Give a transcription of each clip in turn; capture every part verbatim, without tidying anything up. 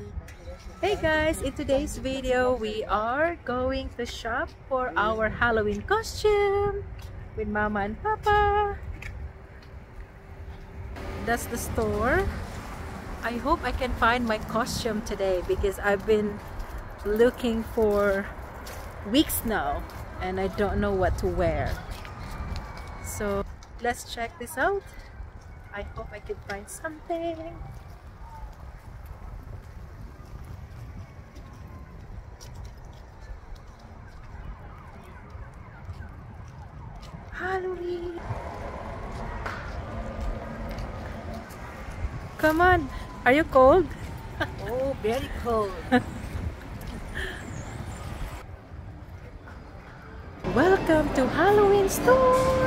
Hey guys, in today's video we are going to shop for our Halloween costume with Mama and Papa. That's the store. I hope I can find my costume today because I've been looking for weeks now and I don't know what to wear. So let's check this out. I hope I can find something. Halloween! Come on! Are you cold? Oh, very cold. Welcome to Halloween store!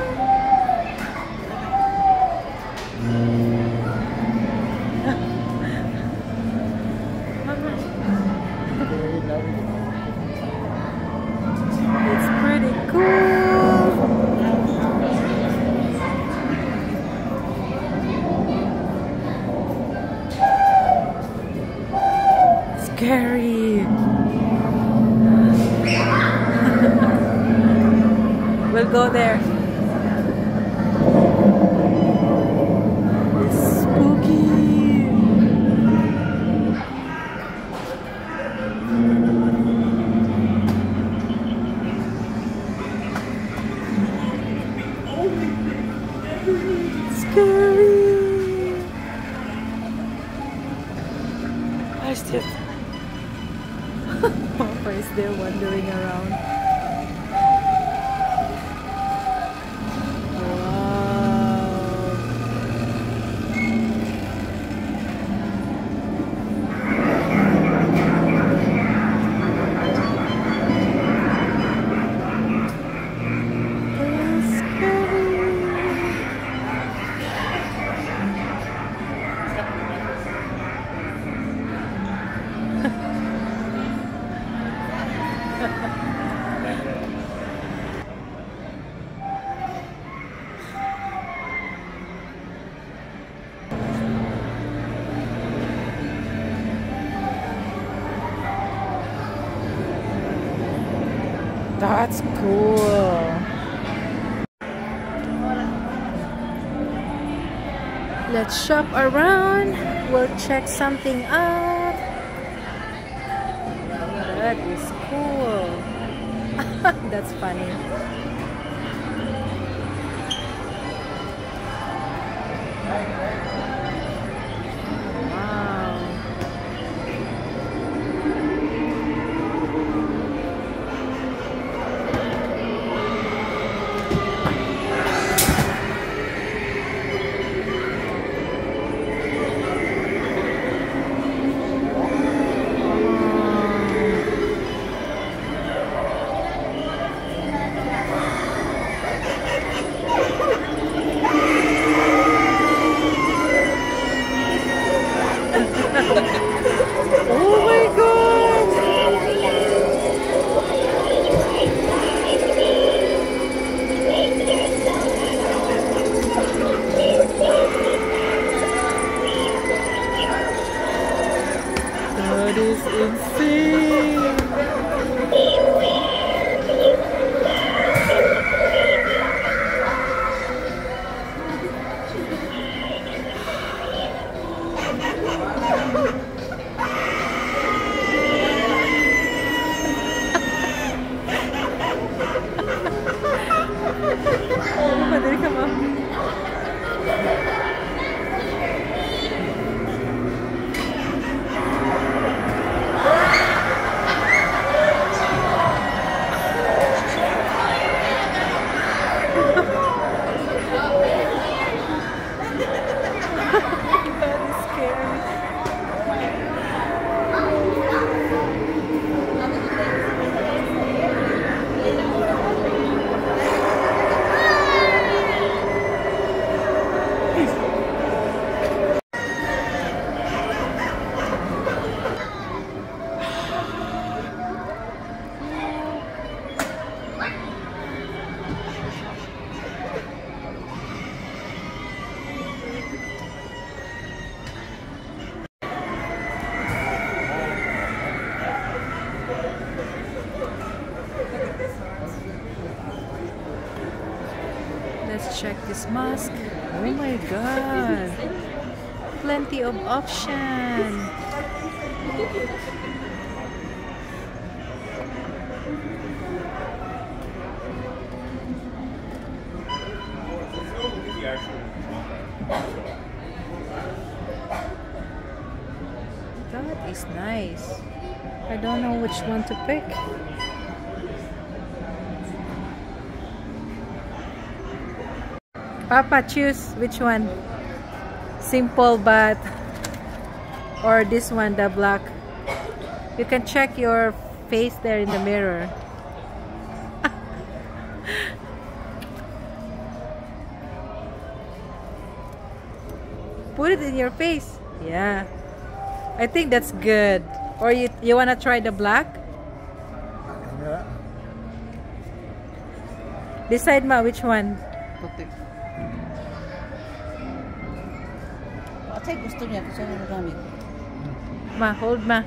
It's pretty cool! Scary! We'll go there. It's spooky! Scary! I still Papa is there wandering around. That's cool. Let's shop around. We'll check something out. That is cool. That's funny. That is insane! Padre, come on. check this mask. Oh my god. Plenty of option. That is nice. I don't know which one to pick. Papa, choose which one. Simple but or this one, the black. You can check your face there in the mirror. Put it in your face. Yeah. I think that's good. Or you you wanna try the black? Yeah. Decide ma which one. Puti. Atay gusto niya kasi ano gamit. Ma, hold ma.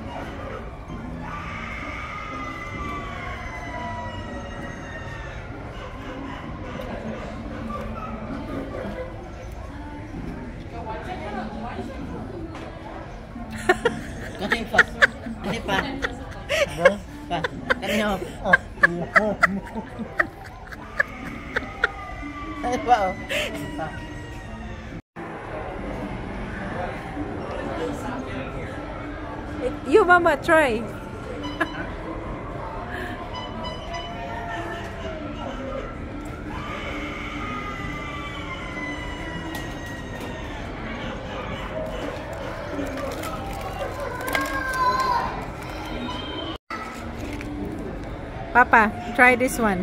Kani pa. Kani pa. Pa. Kani ho. Kani pa oh. Pa. You mama try. Papa, try this one.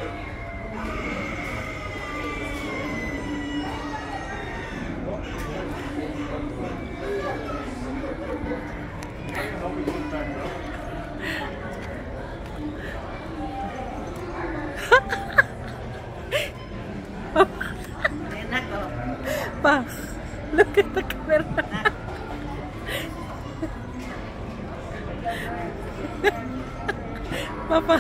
Pa, look at the camera. Papa.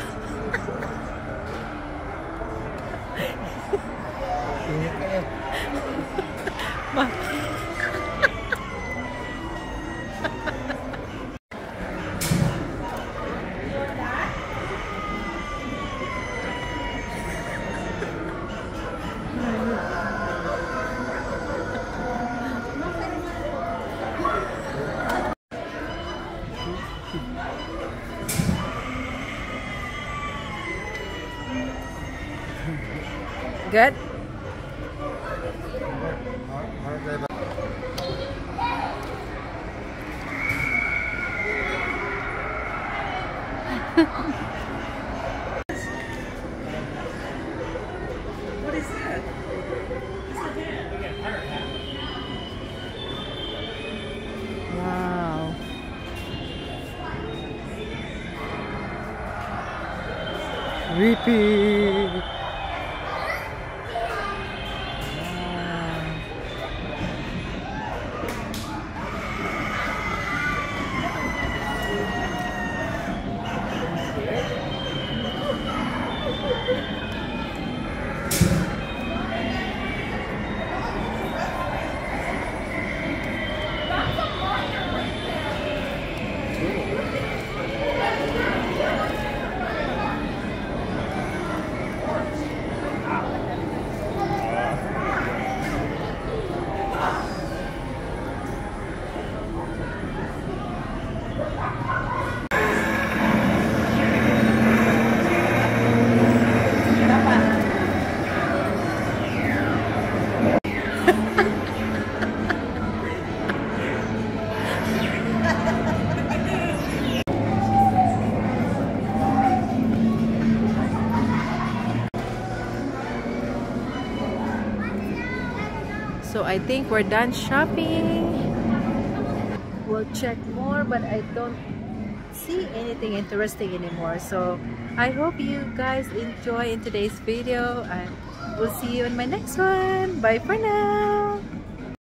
Ma. Good? What is that? Wow. Repeat. So I think we're done shopping. We'll check more, but I don't see anything interesting anymore. So I hope you guys enjoy in today's video, and we'll see you in my next one. Bye for now.